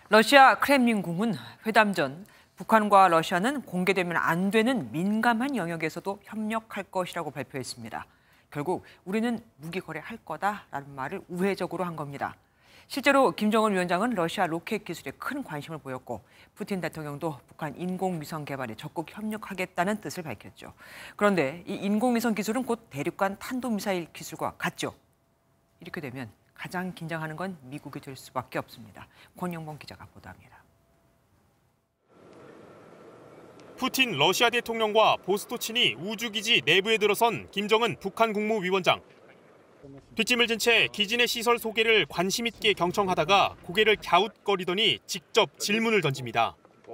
러시아 크렘린궁은 회담 전 북한과 러시아는 공개되면 안 되는 민감한 영역에서도 협력할 것이라고 발표했습니다. 결국 우리는 무기 거래할 거다라는 말을 우회적으로 한 겁니다. 실제로 김정은 위원장은 러시아 로켓 기술에 큰 관심을 보였고 푸틴 대통령도 북한 인공위성 개발에 적극 협력하겠다는 뜻을 밝혔죠. 그런데 이 인공위성 기술은 곧 대륙간 탄도미사일 기술과 같죠. 이렇게 되면 가장 긴장하는 건 미국이 될 수밖에 없습니다. 권영범 기자가 보도합니다. 푸틴 러시아 대통령과 보스토친이 우주기지 내부에 들어선 김정은 북한 국무위원장. 뒷짐을 진 채 기지 내 시설 소개를 관심 있게 경청하다가 고개를 갸웃거리더니 직접 질문을 던집니다.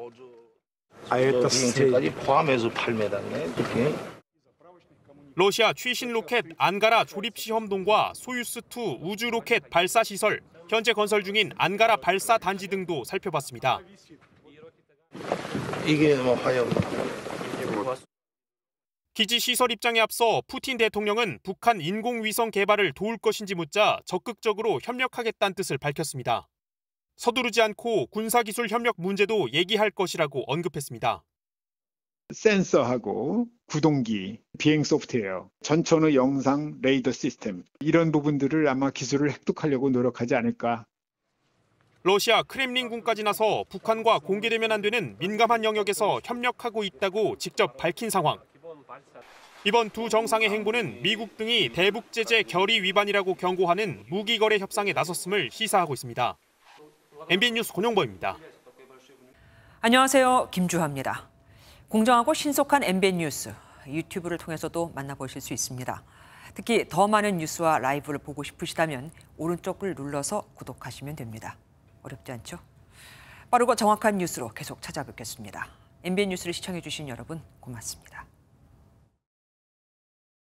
비행체까지 포함해서 8m네. 러시아 최신 로켓 안가라 조립 시험동과 소유스2 우주 로켓 발사 시설, 현재 건설 중인 안가라 발사 단지 등도 살펴봤습니다. 이게 화염. 기지 시설 입장에 앞서 푸틴 대통령은 북한 인공위성 개발을 도울 것인지 묻자 적극적으로 협력하겠다는 뜻을 밝혔습니다. 서두르지 않고 군사기술 협력 문제도 얘기할 것이라고 언급했습니다. 센서하고 구동기, 비행 소프트웨어, 전천후 영상 레이더 시스템 이런 부분들을 아마 기술을 획득하려고 노력하지 않을까. 러시아 크렘린궁까지 나서 북한과 공개되면 안 되는 민감한 영역에서 협력하고 있다고 직접 밝힌 상황. 이번 두 정상의 행보는 미국 등이 대북 제재 결의 위반이라고 경고하는 무기 거래 협상에 나섰음을 시사하고 있습니다. MBN 뉴스 권용범입니다. 안녕하세요. 김주하입니다. 공정하고 신속한 MBN 뉴스, 유튜브를 통해서도 만나보실 수 있습니다. 특히 더 많은 뉴스와 라이브를 보고 싶으시다면 오른쪽을 눌러서 구독하시면 됩니다. 어렵지 않죠? 빠르고 정확한 뉴스로 계속 찾아뵙겠습니다. MBN 뉴스를 시청해주신 여러분 고맙습니다.